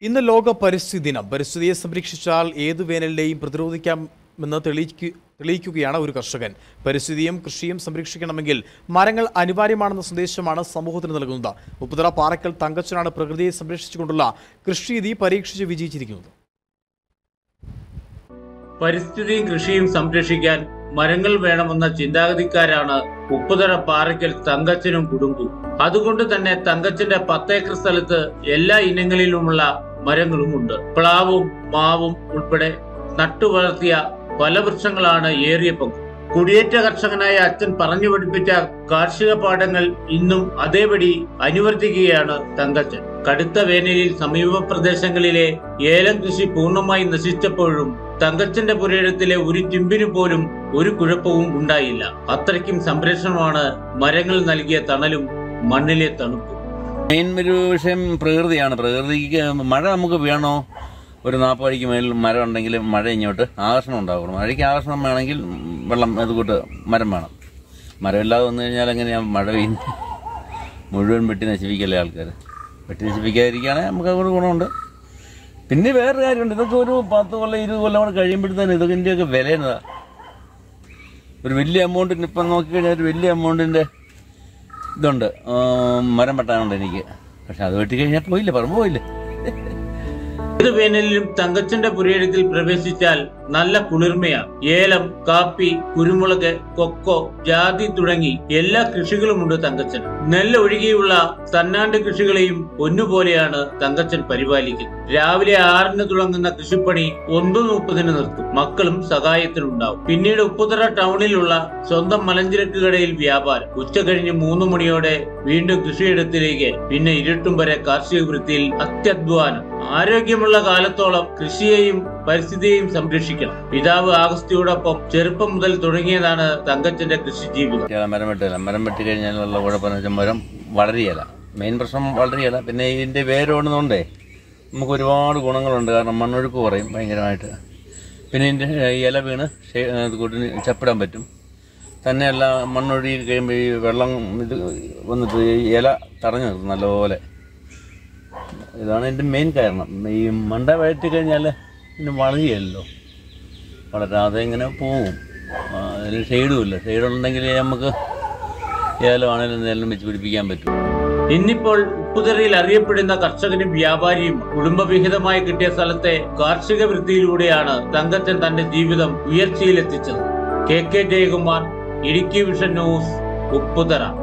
ഇന്ന് ലോക പരിസ്ഥിതി ദിനം. പരിസ്ഥിതിയെ സംരക്ഷിച്ചാൽ ഏതു വേനലിനെയും പ്രതിരോധിക്കാമെന്ന് തെളിയിക്കുകയാണ് ഒരു കർഷകൻ. പരിസ്ഥിതിയും കൃഷിയും സംരക്ഷിക്കണമെങ്കിൽ മരങ്ങൾ അനിവാര്യമാണെന്ന സന്ദേശമാണ് സമൂഹത്തിന് നൽകുന്നത്. ഉപ്പുതറ പാറക്കൽ തങ്കച്ചനാണ് പ്രകൃതിയെ സംരക്ഷിച്ചുകൊണ്ടുള്ള കൃഷിരീതി പരീക്ഷിച്ച് വിജയിച്ചിരിക്കുന്നത്. പരിസ്ഥിതിയും കൃഷിയും സംരക്ഷിക്കാൻ മരങ്ങൾ വേണമെന്ന ചിന്താഗതിക്കാരാണ് ഉപ്പുതറ പാറയ്ക്കൽ തങ്കച്ചനും കുടുംബവും. അതുകൊണ്ട് തന്നെ തങ്കച്ചന്റെ 10 ഏക്കർ സ്ഥലത്ത് എല്ലാ ഇനങ്ങളിലുമുള്ള മരങ്ങളുമുണ്ട്. പ്ലാവും മാവും ഉൾപ്പെടെ നട്ടുവളർത്തിയ പല വൃക്ഷങ്ങളാണ് ഏറിയ പങ്ക്. കുടിയേറ്റ കർഷകനായ അച്ഛൻ പറഞ്ഞു പഠിപ്പിച്ച കാർഷിക പാഠങ്ങൾ ഇന്നും അതേപടി അനുവർത്തിക്കുകയാണ് തങ്കച്ചൻ. കടുത്ത വേനലിൽ സമീപ പ്രദേശങ്ങളിലെ ഏലം കൃഷി പൂർണ്ണമായി നശിച്ചപ്പോഴും തങ്കച്ചന്റെ പുരയിടത്തിലെ ഒരു ചിമ്പിനു പോലും ഒരു കുഴപ്പവും ഉണ്ടായില്ല. അത്രയ്ക്കും സംരക്ഷണമാണ് മരങ്ങൾ നൽകിയ തണലും മണ്ണിലെ തണുപ്പും. മെയിൻ ഒരു വിഷയം പ്രകൃതിയാണ്. പ്രകൃതിക്ക് മഴ നമുക്ക് വേണോ? ഒരു 40 അടിക്ക് മേലിൽ മരം ഉണ്ടെങ്കിൽ മഴ ഇങ്ങോട്ട് ആകർഷണം ഉണ്ടാകണം. മഴയ്ക്ക് ആകർഷണം വേണമെങ്കിൽ വെള്ളം അതുകൂട്ട് മരം വേണം. മരമില്ലാതെ വന്നു കഴിഞ്ഞാൽ എങ്ങനെയാണ് മഴ പെയ്യുന്നത്? മുഴുവൻ വെട്ടി നശിപ്പിക്കല്ലേ ആൾക്കാർ. വെട്ടി നശിപ്പിക്കാതിരിക്കുകയാണെങ്കിൽ നമുക്ക് അതുകൊണ്ട് ഗുണമുണ്ട്. പിന്നെ വേറൊരു കാര്യമുണ്ട്, ഇതൊക്കെ ഒരു 10 കൊല്ലം 20 കൊല്ലം കൂടെ കഴിയുമ്പോഴത്തേന് ഇതിൻ്റെയൊക്കെ വില എന്നതാ. ഒരു വലിയ എമൗണ്ടിന് ഇപ്പം നോക്കിക്കഴിഞ്ഞാൽ ഒരു വലിയ എമൗണ്ടിൻ്റെ ഇതുണ്ട്, മരം വെട്ടാനുണ്ട് എനിക്ക്. പക്ഷെ അത് വെട്ടിക്കഴിഞ്ഞാൽ പോയില്ലേ, പറമ്പ് പോയില്ലേ. ഏത് വേനലിലും തങ്കച്ചന്റെ പുരയിടത്തിൽ പ്രവേശിച്ചാൽ നല്ല കുളിർമയാണ്. ഏലം, കാപ്പി, കുരുമുളക്, കൊക്കോ, ജാതി തുടങ്ങി എല്ലാ കൃഷികളുമുണ്ട് തങ്കച്ചൻ. നെല്ല് ഒഴികെയുള്ള തന്നാണ്ട് കൃഷികളെയും ഒന്നുപോലെയാണ് തങ്കച്ചൻ പരിപാലിക്കുന്നത്. രാവിലെ 6-ന് തുടങ്ങുന്ന കൃഷിപ്പണി 9:30-ന് നിർത്തും. മക്കളും സഹായത്തിനുണ്ടാവും. പിന്നീട് ഉപ്പുതറ ടൗണിലുള്ള സ്വന്തം മലഞ്ചരക്ക് കടയിൽ വ്യാപാരം. ഉച്ച കഴിഞ്ഞ് 3 മണിയോടെ വീണ്ടും കൃഷിയിടത്തിലേക്ക്. പിന്നെ ഇരുട്ടും വരെ കാർഷിക വൃത്തിയിൽ അത്യധ്വാനം. ആരോഗ്യമുള്ള കാലത്തോളം കൃഷിയെയും പരിസ്ഥിതിയെയും സംരക്ഷിക്കണം. പിതാവ് ആഗസ്തിയോടൊപ്പം ചെറുപ്പം മുതൽ തുടങ്ങിയതാണ് തങ്കച്ചന്റെ കൃഷി ജീവിതം. മരം വെട്ടി കഴിഞ്ഞാലുള്ള കുഴപ്പമെന്ന് വെച്ചാൽ മരം വളരുകയില്ല. മെയിൻ പ്രശ്നം വളരുകയില്ല. പിന്നെ ഇതിന്റെ വേരോടുന്നതുകൊണ്ടേ നമുക്ക് ഒരുപാട് ഗുണങ്ങളുണ്ട്. കാരണം മണ്ണൊഴുക്ക് കുറയും ഭയങ്കരമായിട്ട്. പിന്നെ ഇതിന്റെ ഇല വീണ് കൂട്ടിന് ചപ്പിടാൻ പറ്റും. തന്നെയല്ല, മണ്ണൊഴുകി കഴിയുമ്പോൾ ഈ വെള്ളം ഇത് വന്നിട്ട് ഇല തടഞ്ഞു നിർത്തും നല്ലപോലെ. ഇതാണ് എൻ്റെ മെയിൻ കാരണം. ഈ മണ്ട വഴറ്റി കഴിഞ്ഞാൽ പിന്നെ വളരുകയല്ലോ, വളരാതെ ഇങ്ങനെ പോവും. അതിൽ ഷെയ്ഡുമില്ല. ഷെയ്ഡുണ്ടെങ്കിൽ നമുക്ക് ഏലമാണെങ്കിലും നെല്ലും വെച്ച് പിടിപ്പിക്കാൻ പറ്റും. ഇന്നിപ്പോൾ ഉപ്പുതറയിൽ അറിയപ്പെടുന്ന കർഷകനും വ്യാപാരിയും കുടുംബവിഹിതമായി കിട്ടിയ സ്ഥലത്തെ കാർഷിക വൃത്തിയിലൂടെയാണ് തങ്കച്ചൻ തന്റെ ജീവിതം ഉയർച്ചയിലെത്തിച്ചത്. KK Jayakumar, Idukki vision news, Upputhara.